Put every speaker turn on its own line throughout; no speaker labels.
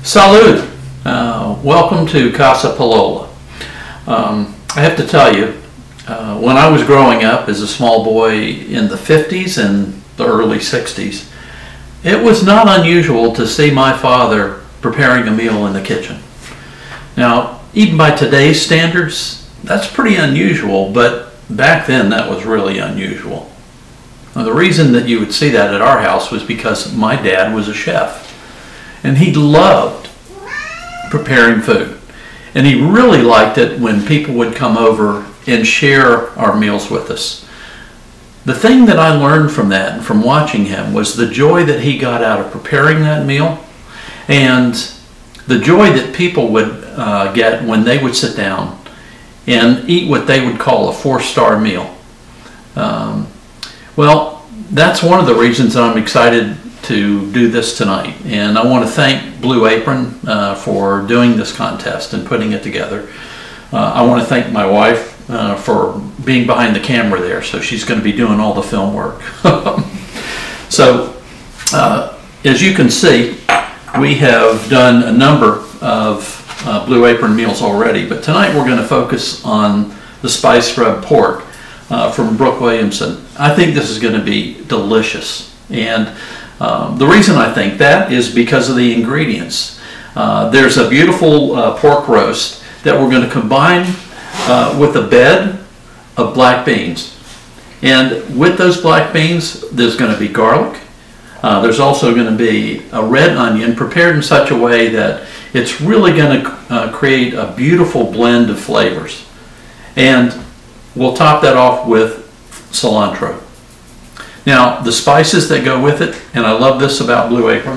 Salud! Welcome to Casa Palola. I have to tell you, when I was growing up as a small boy in the 50s and the early 60s, it was not unusual to see my father preparing a meal in the kitchen. Now, even by today's standards, that's pretty unusual, but back then that was really unusual. Now, the reason that you would see that at our house was because my dad was a chef, and he loved preparing food. And he really liked it when people would come over and share our meals with us. The thing that I learned from that and from watching him was the joy that he got out of preparing that meal, and the joy that people would get when they would sit down and eat what they would call a 4-star meal. Well, that's one of the reasons that I'm excited to do this tonight, and I want to thank Blue Apron for doing this contest and putting it together. I want to thank my wife for being behind the camera there, so she's going to be doing all the film work. So as you can see, we have done a number of Blue Apron meals already, but tonight we're going to focus on the spice rub pork from Brooke Williamson. I think this is going to be delicious, and the reason I think that is because of the ingredients. There's a beautiful pork roast that we're going to combine with a bed of black beans. And with those black beans, there's going to be garlic. There's also going to be a red onion prepared in such a way that it's really going to create a beautiful blend of flavors. And we'll top that off with cilantro. Now, the spices that go with it, and I love this about Blue Apron,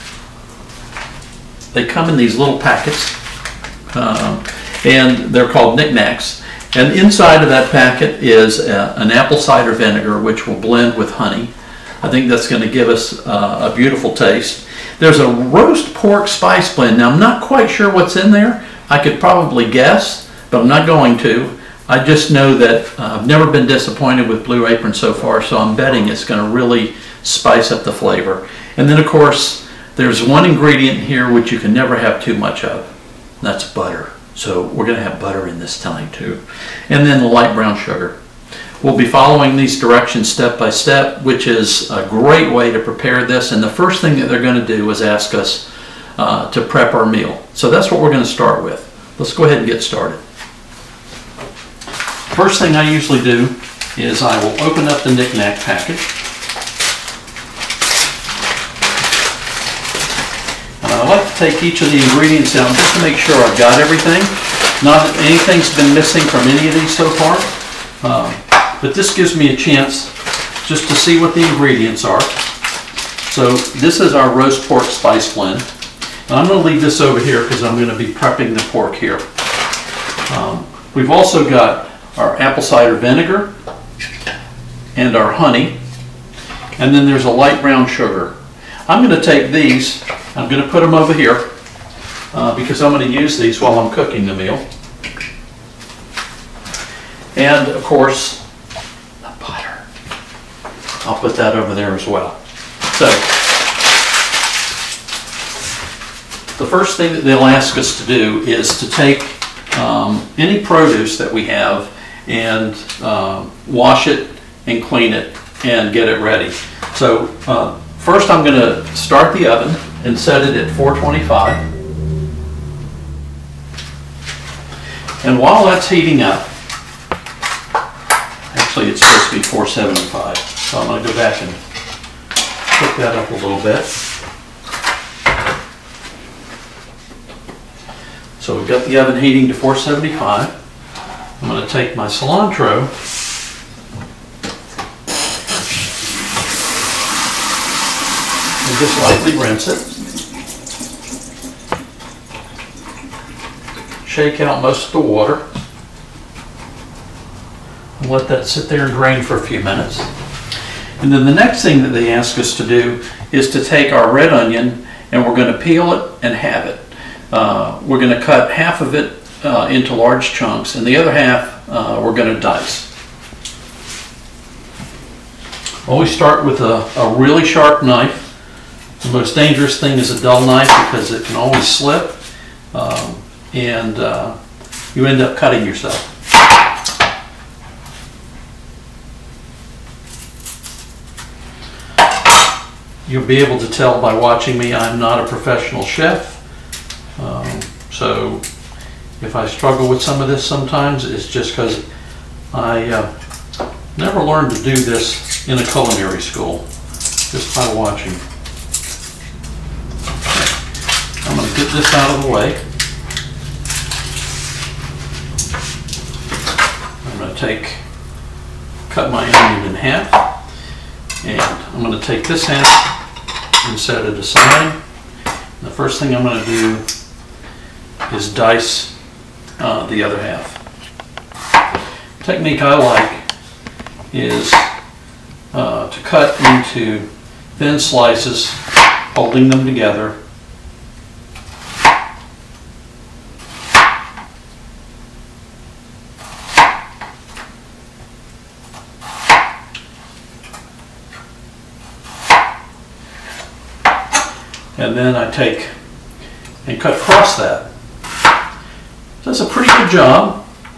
they come in these little packets, and they're called knickknacks. And inside of that packet is an apple cider vinegar, which will blend with honey. I think that's going to give us a beautiful taste. There's a roast pork spice blend. Now, I'm not quite sure what's in there. I could probably guess, but I'm not going to. I just know that I've never been disappointed with Blue Apron so far, so I'm betting it's going to really spice up the flavor. And then, of course, there's one ingredient here which you can never have too much of, and that's butter. So we're going to have butter in this tonight too. And then the light brown sugar. We'll be following these directions step by step, which is a great way to prepare this. And the first thing that they're going to do is ask us to prep our meal. So that's what we're going to start with. Let's go ahead and get started. First thing I usually do is I will open up the knick-knack package. And I like to take each of the ingredients down just to make sure I've got everything. Not that anything's been missing from any of these so far. But this gives me a chance just to see what the ingredients are. So this is our roast pork spice blend. And I'm going to leave this over here because I'm going to be prepping the pork here. We've also got our apple cider vinegar and our honey, and then there's a light brown sugar. I'm going to take these, I'm going to put them over here because I'm going to use these while I'm cooking the meal. And of course, the butter. I'll put that over there as well. So the first thing that they'll ask us to do is to take any produce that we have and wash it and clean it and get it ready. So first I'm going to start the oven and set it at 425. And while that's heating up, actually it's supposed to be 475, so I'm going to go back and cook that up a little bit. So we've got the oven heating to 475. I'm going to take my cilantro and just lightly rinse it. Shake out most of the water. And let that sit there and drain for a few minutes. And then the next thing that they ask us to do is to take our red onion and we're going to peel it and halve it. We're going to cut half of it into large chunks, and the other half we're going to dice. Always start with a really sharp knife The most dangerous thing is a dull knife because it can always slip, and you end up cutting yourself. You'll be able to tell by watching me I'm not a professional chef, so if I struggle with some of this sometimes, it's just because I never learned to do this in a culinary school, just by watching. I'm going to get this out of the way. I'm going to cut my onion in half, and I'm going to take this half and set it aside. The first thing I'm going to do is dice the other half. The technique I like is to cut into thin slices, holding them together. And then I take and cut across that. That's a pretty good job.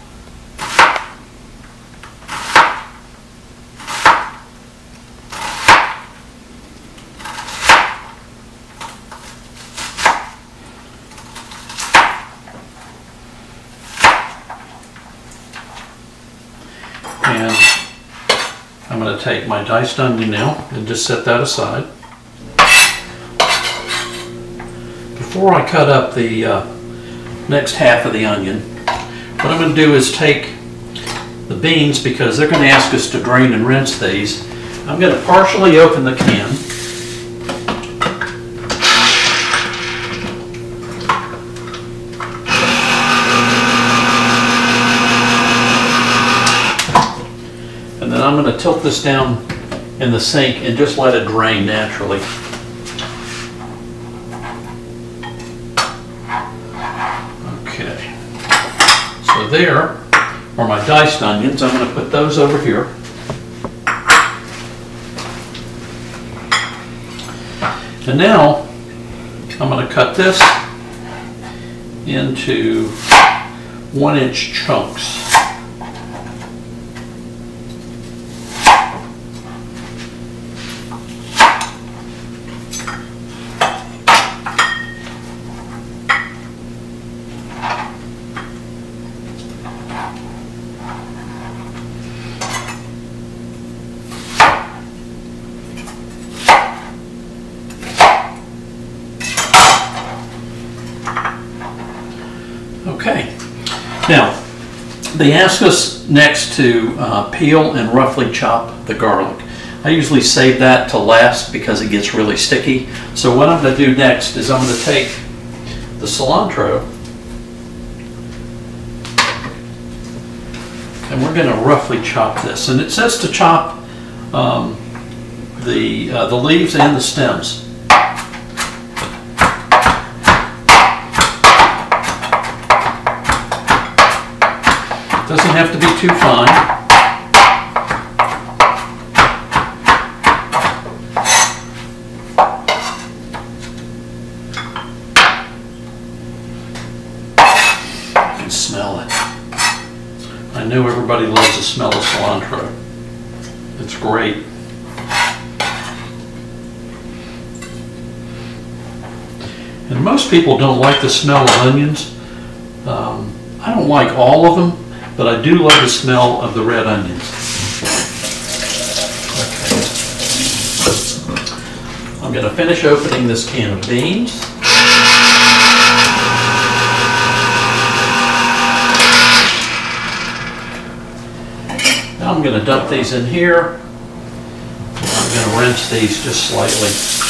And I'm going to take my diced onion now and just set that aside. Before I cut up the next half of the onion, what I'm going to do is take the beans, because they're going to ask us to drain and rinse these. I'm going to partially open the can. And then I'm going to tilt this down in the sink and just let it drain naturally. So there are my diced onions. I'm going to put those over here. And now I'm going to cut this into 1-inch chunks. Okay, now they ask us next to peel and roughly chop the garlic. I usually save that to last because it gets really sticky. So what I'm going to do next is I'm going to take the cilantro and we're going to roughly chop this. And it says to chop the leaves and the stems. Doesn't have to be too fine. I can smell it. I know everybody loves the smell of cilantro. It's great. And most people don't like the smell of onions. I don't like all of them, but I do love the smell of the red onions. Okay. I'm going to finish opening this can of beans. Now I'm going to dump these in here. I'm going to rinse these just slightly.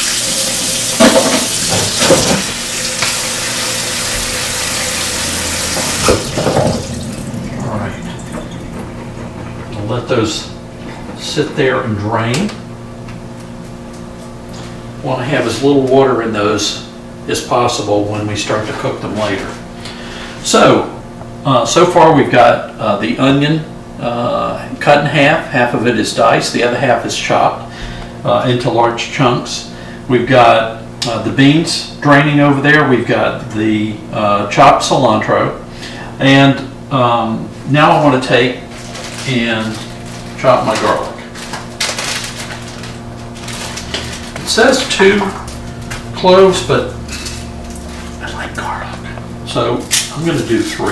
Let those sit there and drain. Want to have as little water in those as possible when we start to cook them later. So far we've got the onion cut in half. Half of it is diced, the other half is chopped into large chunks. We've got the beans draining over there. We've got the chopped cilantro. And now I want to take and chop my garlic. It says 2 cloves, but I like garlic, so I'm going to do 3.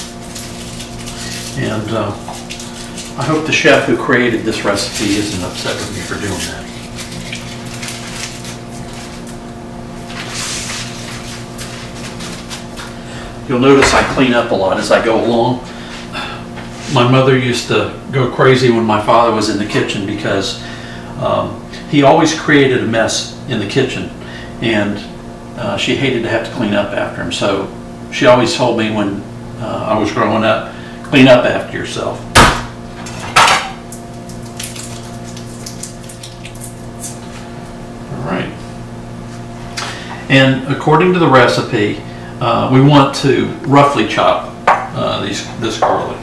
And I hope the chef who created this recipe isn't upset with me for doing that. You'll notice I clean up a lot as I go along. My mother used to go crazy when my father was in the kitchen because he always created a mess in the kitchen, and she hated to have to clean up after him. So she always told me when I was growing up, clean up after yourself. All right. And according to the recipe, we want to roughly chop this garlic.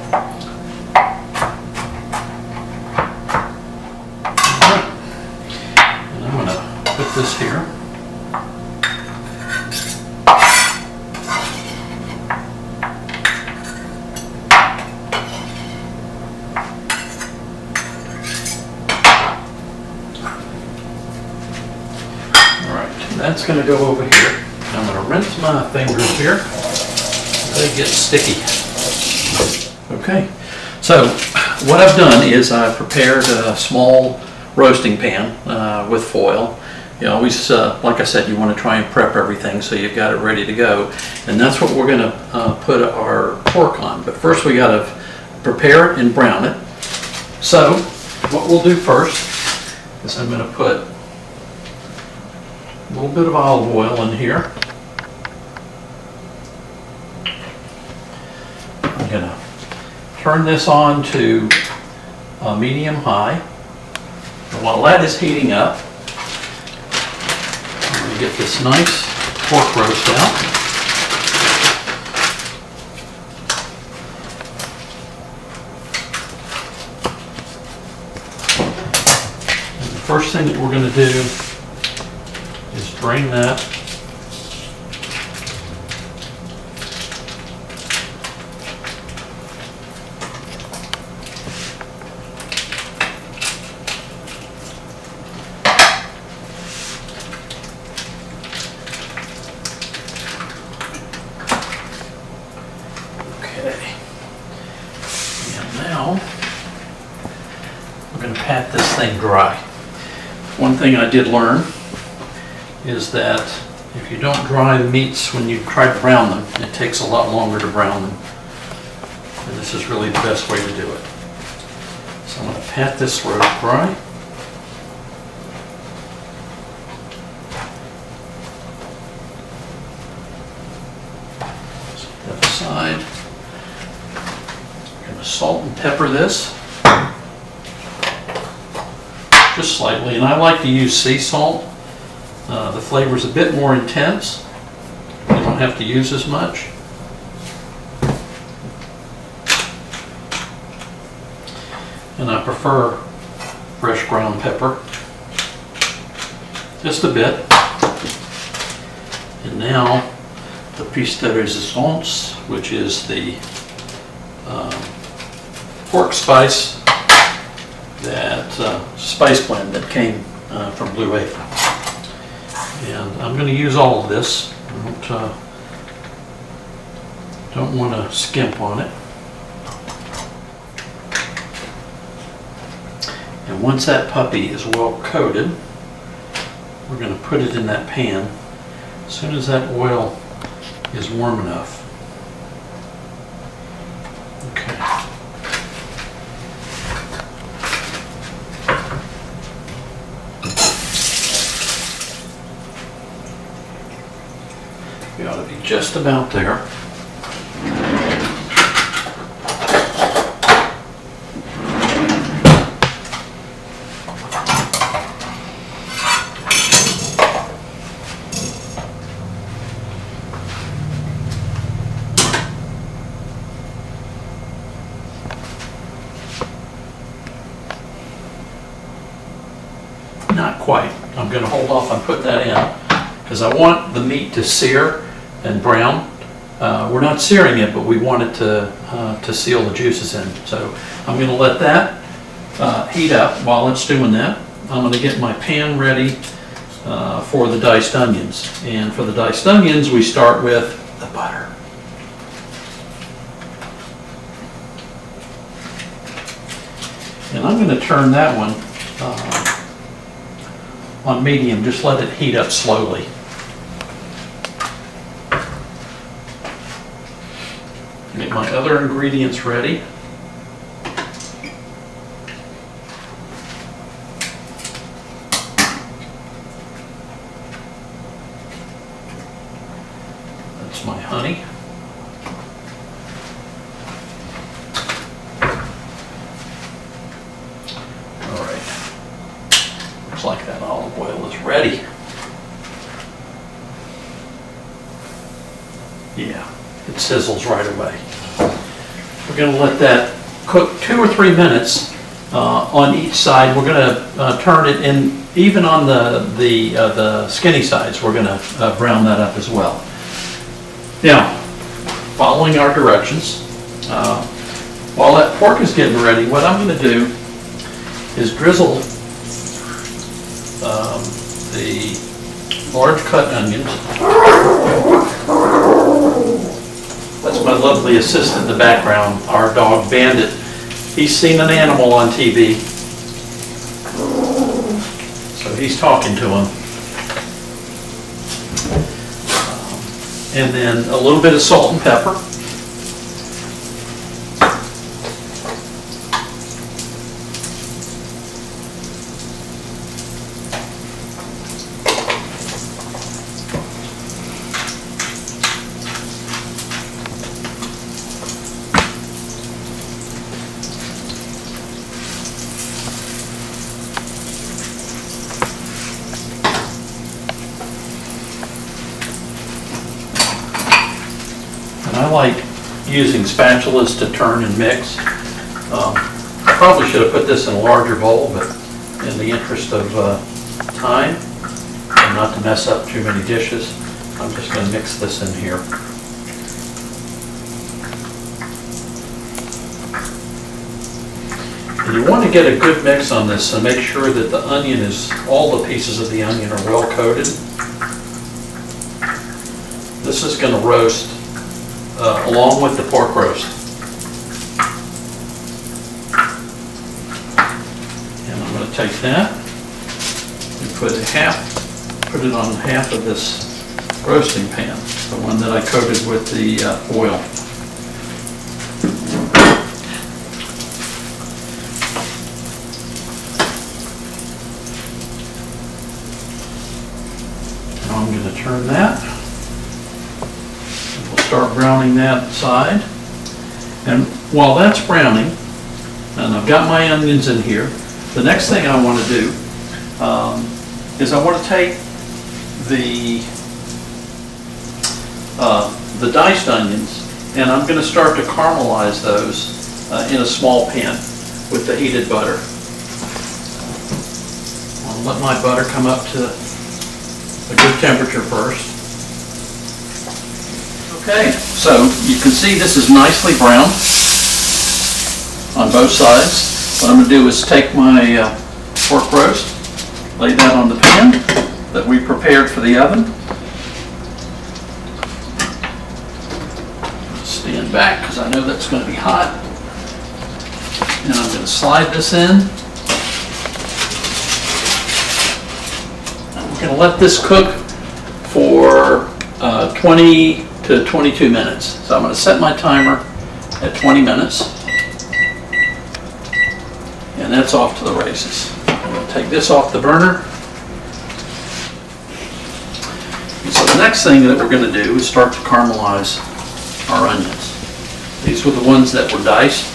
Alright. And I'm going to put this here. Alright, that's going to go over here. I'm going to rinse my fingers here. They get sticky. Okay, so what I've done is I've prepared a small roasting pan with foil. You always, like I said, you want to try and prep everything so you've got it ready to go. And that's what we're going to put our pork on. But first we got to prepare it and brown it. So what we'll do first is I'm going to put a little bit of olive oil in here. I'm going to turn this on to medium-high. And while that is heating up, I'm going to get this nice pork roast out. And the first thing that we're going to do is drain that. Pat this thing dry. One thing I did learn is that if you don't dry the meats when you try to brown them, it takes a lot longer to brown them. And this is really the best way to do it. So I'm going to pat this roast dry. Set that aside. I'm going to salt and pepper this. Just slightly, and I like to use sea salt. The flavor is a bit more intense. You don't have to use as much. And I prefer fresh ground pepper. Just a bit. And now the piece de resistance, which is the pork spice, that spice blend that came from Blue Apron. And I'm going to use all of this. I don't want to skimp on it. And once that puppy is well coated, we're going to put it in that pan as soon as that oil is warm enough. Okay. We ought to be just about there. Not quite. I'm going to hold off on putting that in is I want the meat to sear and brown. We're not searing it, but we want it to seal the juices in. So I'm going to let that heat up. While it's doing that, I'm going to get my pan ready for the diced onions. And for the diced onions, we start with the butter. And I'm going to turn that one on medium. Just let it heat up slowly. Get my other ingredients ready. That's my honey. All right. Looks like that olive oil is ready. Yeah. It sizzles right away. We're going to let that cook 2 or 3 minutes on each side. We're going to turn it in, even on the skinny sides. We're going to brown that up as well. Now, following our directions, while that pork is getting ready, what I'm going to do is drizzle the large cut onions. That's my lovely assistant in the background, our dog Bandit. He's seen an animal on TV, so he's talking to him. And then a little bit of salt and pepper. I like using spatulas to turn and mix. I probably should have put this in a larger bowl, but in the interest of time and not to mess up too many dishes, I'm just going to mix this in here. And you want to get a good mix on this and make sure that the onion is, all the pieces of the onion are well coated. This is going to roast along with the pork roast. And I'm going to take that and put it on half of this roasting pan, the one that I coated with the oil. Now I'm going to turn that. Start browning that side, and while that's browning, and I've got my onions in here, the next thing I want to do is I want to take the diced onions, and I'm going to start to caramelize those in a small pan with the heated butter. I'll let my butter come up to a good temperature first. Okay, so you can see this is nicely browned on both sides. What I'm going to do is take my pork roast, lay that on the pan that we prepared for the oven. Stand back because I know that's going to be hot. And I'm going to slide this in. I'm going to let this cook for 20 to 22 minutes. So I'm going to set my timer at 20 minutes. And that's off to the races. I'm going to take this off the burner. And so the next thing that we're going to do is start to caramelize our onions. These were the ones that were diced.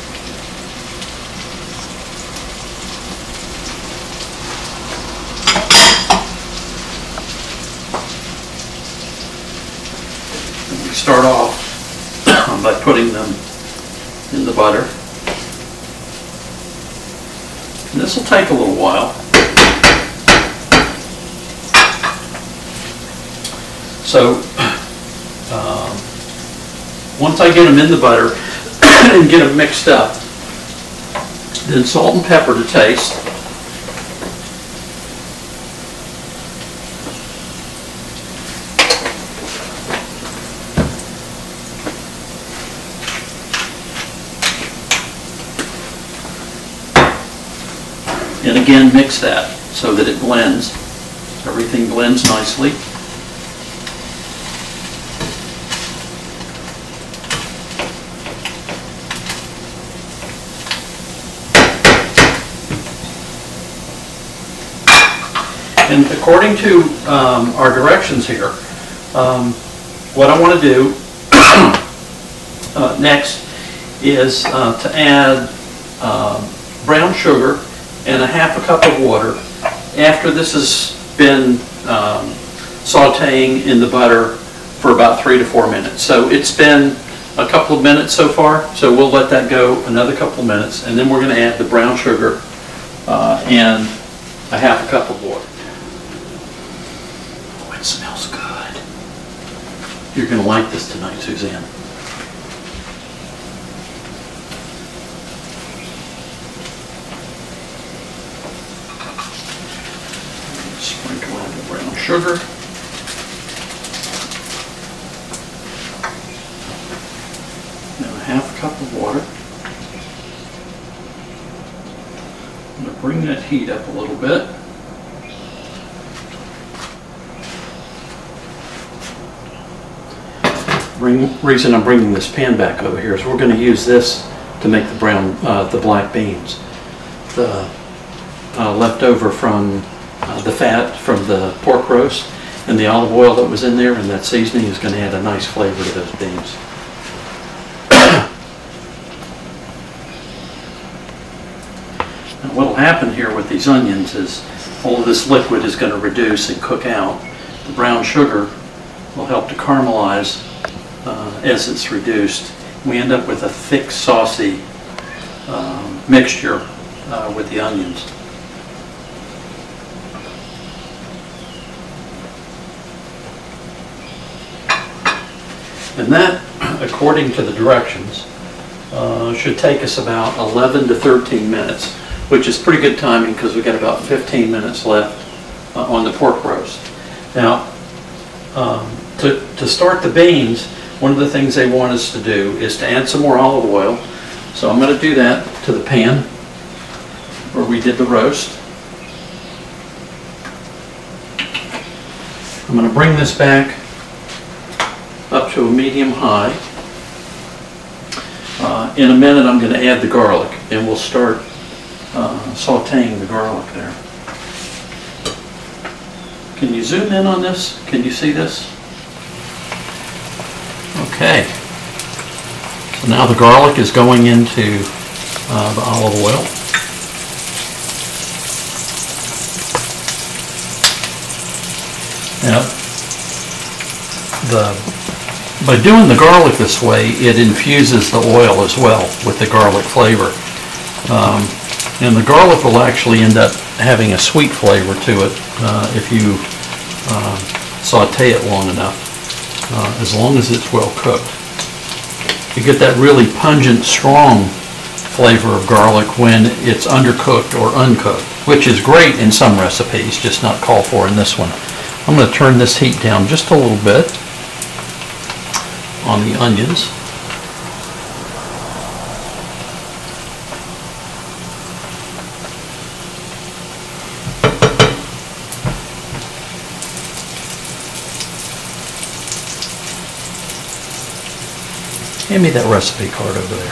Start off by putting them in the butter. And this will take a little while. So once I get them in the butter and get them mixed up, then salt and pepper to taste. And again, mix that so that it blends. Everything blends nicely. And according to our directions here, what I want to do next is to add brown sugar and a half a cup of water after this has been sauteing in the butter for about 3 to 4 minutes. So it's been a couple of minutes so far, so we'll let that go another couple of minutes, and then we're going to add the brown sugar and a half a cup of water. Oh, it smells good. You're going to like this tonight, Suzanne. Sprinkle on the brown sugar. Now a half a cup of water. I'm going to bring that heat up a little bit. Reason I'm bringing this pan back over here is we're going to use this to make the black beans. The leftover from the fat from the pork roast and the olive oil that was in there, and that seasoning is going to add a nice flavor to those beans. Now what will happen here with these onions is all of this liquid is going to reduce and cook out. The brown sugar will help to caramelize as it's reduced. We end up with a thick, saucy mixture with the onions. And that, according to the directions, should take us about 11 to 13 minutes, which is pretty good timing because we've got about 15 minutes left on the pork roast. Now, to start the beans, one of the things they want us to do is to add some more olive oil. So I'm going to do that to the pan where we did the roast. I'm going to bring this back up to a medium-high. In a minute I'm going to add the garlic, and we'll start sauteing the garlic there. Can you zoom in on this? Can you see this? Okay. So now the garlic is going into the olive oil. Now, by doing the garlic this way, it infuses the oil as well with the garlic flavor. And the garlic will actually end up having a sweet flavor to it if you saute it long enough, as long as it's well cooked. You get that really pungent, strong flavor of garlic when it's undercooked or uncooked, which is great in some recipes, just not called for in this one. I'm going to turn this heat down just a little bit on the onions. Hand me that recipe card over there.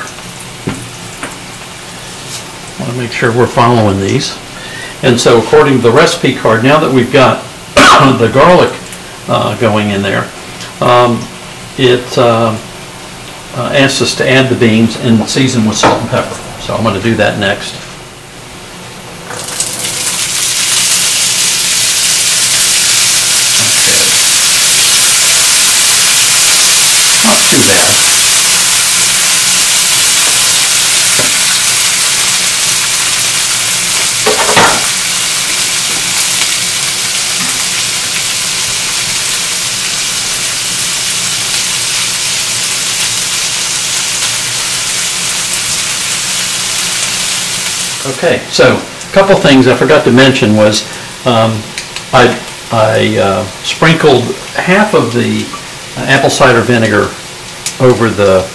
I want to make sure we're following these. And so according to the recipe card, now that we've got the garlic going in there, it asks us to add the beans and season with salt and pepper. So I'm going to do that next. Okay. Not too bad. Okay, so a couple things I forgot to mention was I sprinkled half of the apple cider vinegar over the.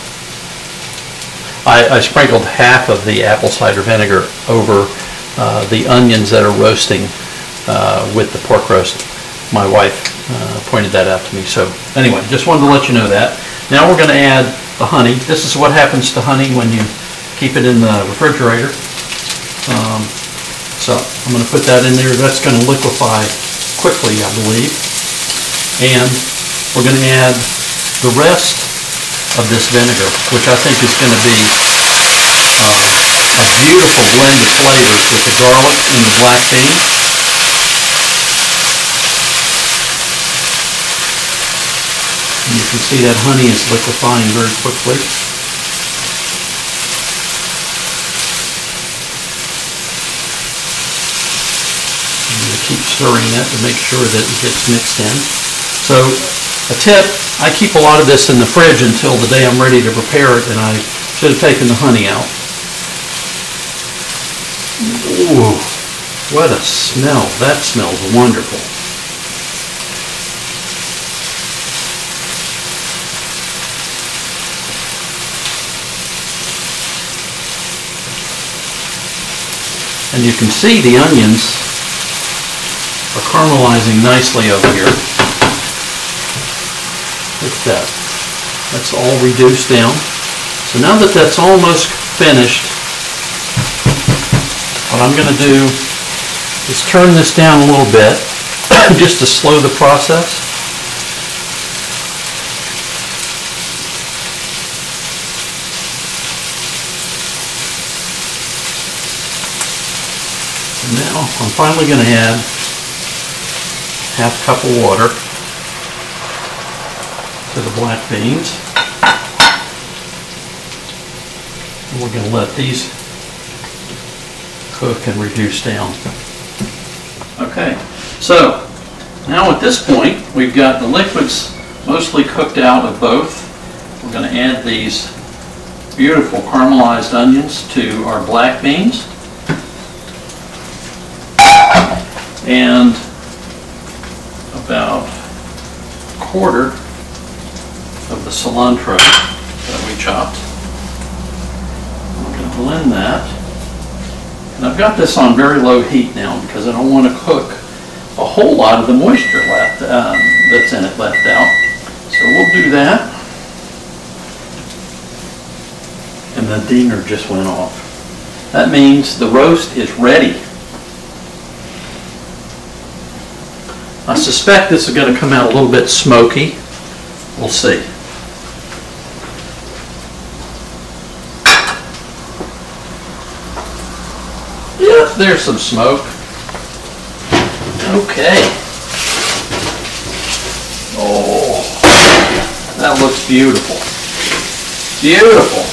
I sprinkled half of the apple cider vinegar over the onions that are roasting with the pork roast. My wife pointed that out to me. So anyway, just wanted to let you know that. Now we're going to add the honey. This is what happens to honey when you keep it in the refrigerator. So I'm going to put that in there. That's going to liquefy quickly, I believe. And we're going to add the rest of this vinegar, which I think is going to be a beautiful blend of flavors with the garlic and the black bean. And you can see that honey is liquefying very quickly. Keep stirring that to make sure that it gets mixed in. So a tip, I keep a lot of this in the fridge until the day I'm ready to prepare it, and I should have taken the honey out. Ooh, what a smell. That smells wonderful. And you can see the onions are caramelizing nicely over here. Look at that. That's all reduced down. So now that that's almost finished, what I'm going to do is turn this down a little bit just to slow the process. And now I'm finally going to add half cup of water to the black beans. And we're going to let these cook and reduce down. Okay, so now at this point we've got the liquids mostly cooked out of both. We're going to add these beautiful caramelized onions to our black beans. And about a quarter of the cilantro that we chopped. I'm going to blend that. And I've got this on very low heat now because I don't want to cook a whole lot of the moisture left that's in it left out. So we'll do that. And the dinger just went off. That means the roast is ready. I suspect this is going to come out a little bit smoky. We'll see. Yeah, there's some smoke. Okay. Oh, that looks beautiful. Beautiful.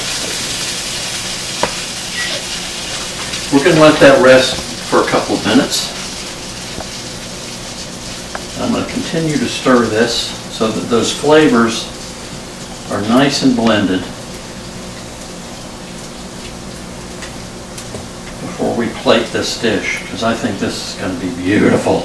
We're going to let that rest for a couple of minutes. I'm going to continue to stir this so that those flavors are nice and blended before we plate this dish, because I think this is going to be beautiful.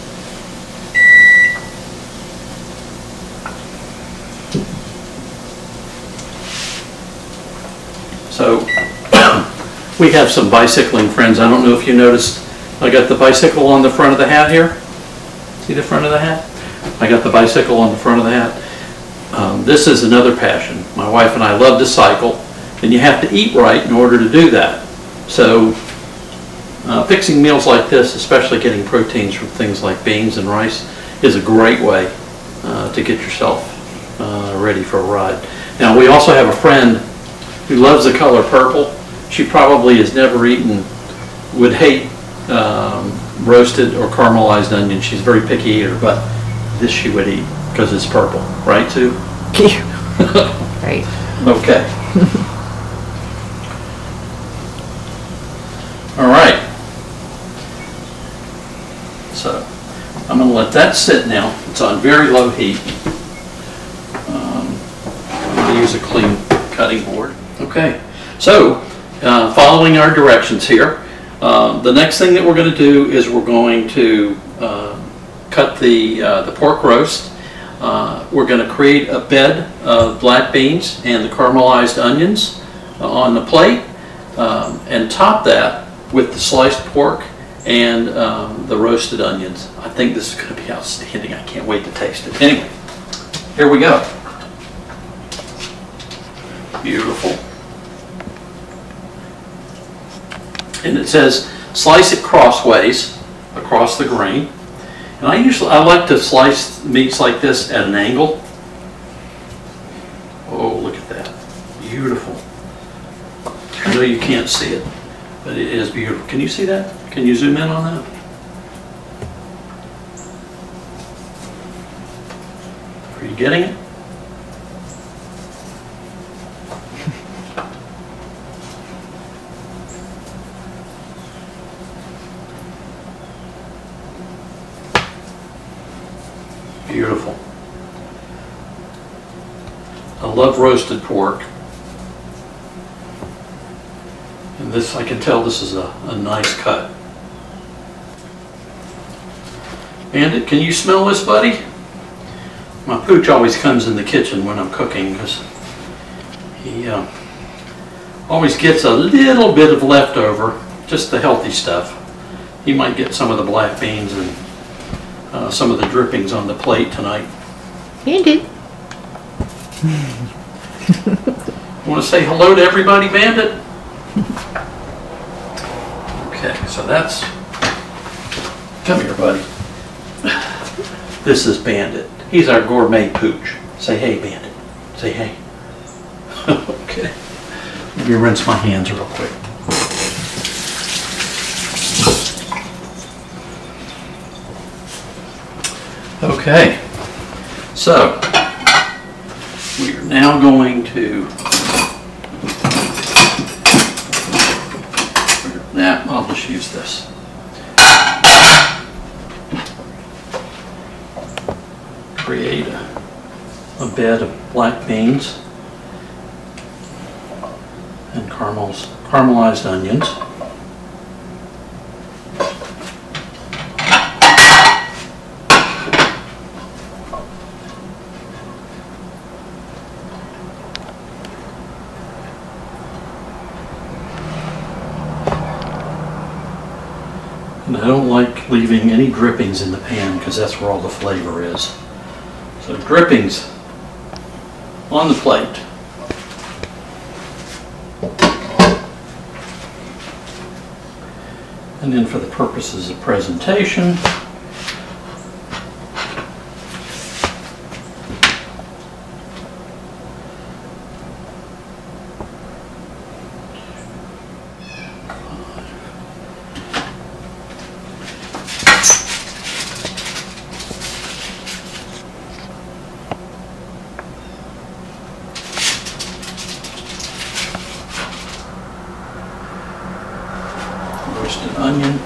So we have some bicycling friends. I don't know if you noticed, I got the bicycle on the front of the hat here. See the front of the hat? I got the bicycle on the front of the hat. This is another passion. My wife and I love to cycle, and you have to eat right in order to do that. So fixing meals like this, especially getting proteins from things like beans and rice, is a great way to get yourself ready for a ride. Now we also have a friend who loves the color purple. She probably has never eaten, would hate roasted or caramelized onion. She's a very picky eater, but this she would eat because it's purple, right, Sue?
Right.
Okay. All right. So I'm going to let that sit now. It's on very low heat. I'm going to use a clean cutting board. Okay. So following our directions here, The next thing that we're going to do is we're going to cut the pork roast. We're going to create a bed of black beans and the caramelized onions on the plate, and top that with the sliced pork and the roasted onions. I think this is going to be outstanding. I can't wait to taste it. Anyway, here we go. Beautiful. And it says slice it crossways across the grain. And I like to slice meats like this at an angle. Oh, look at that. Beautiful. I know you can't see it, but it is beautiful. Can you see that? Can you zoom in on that? Are you getting it? Beautiful. I love roasted pork. And this, I can tell this is a nice cut. Bandit, can you smell this, buddy? My pooch always comes in the kitchen when I'm cooking because he always gets a little bit of leftover, just the healthy stuff. He might get some of the black beans and some of the drippings on the plate tonight.
Bandit.
Want to say hello to everybody, Bandit? Okay, so that's... Come here, buddy. This is Bandit. He's our gourmet pooch. Say hey, Bandit. Say hey. Okay. Let me rinse my hands real quick. Okay, so we are now going to, I'll just use this. Create a bed of black beans and caramelized onions. And I don't like leaving any drippings in the pan because that's where all the flavor is. So drippings on the plate. And then for the purposes of presentation, roasted onion,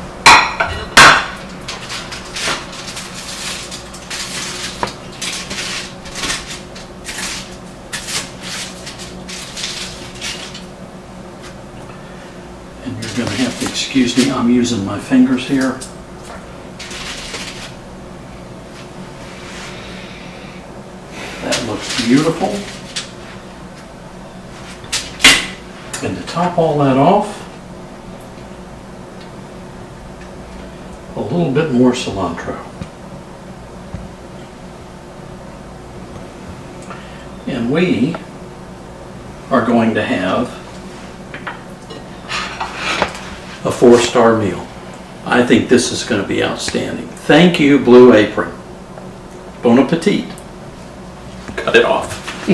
and you're going to have to excuse me, I'm using my fingers here. That looks beautiful. And to top all that off, a little bit more cilantro. And we are going to have a 4-star meal. I think this is going to be outstanding. Thank you, Blue Apron. Bon appetit. Cut it off.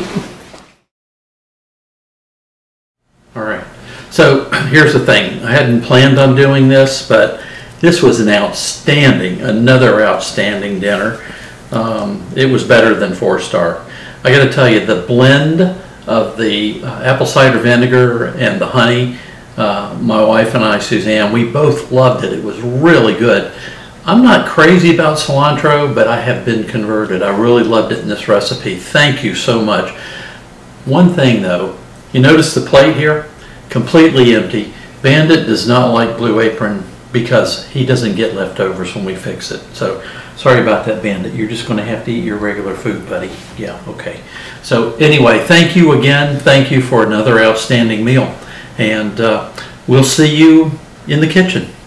All right. So here's the thing. I hadn't planned on doing this, but this was another outstanding dinner. It was better than 4-star. I got to tell you, the blend of the apple cider vinegar and the honey, my wife and I, Suzanne, we both loved it. It was really good. I'm not crazy about cilantro, but I have been converted. I really loved it in this recipe. Thank you so much. One thing though, you notice the plate here? Completely empty. Bandit does not like Blue Apron because he doesn't get leftovers when we fix it. So sorry about that, Bandit. You're just going to have to eat your regular food, buddy. Yeah, okay. So anyway, thank you again. Thank you for another outstanding meal. And we'll see you in the kitchen.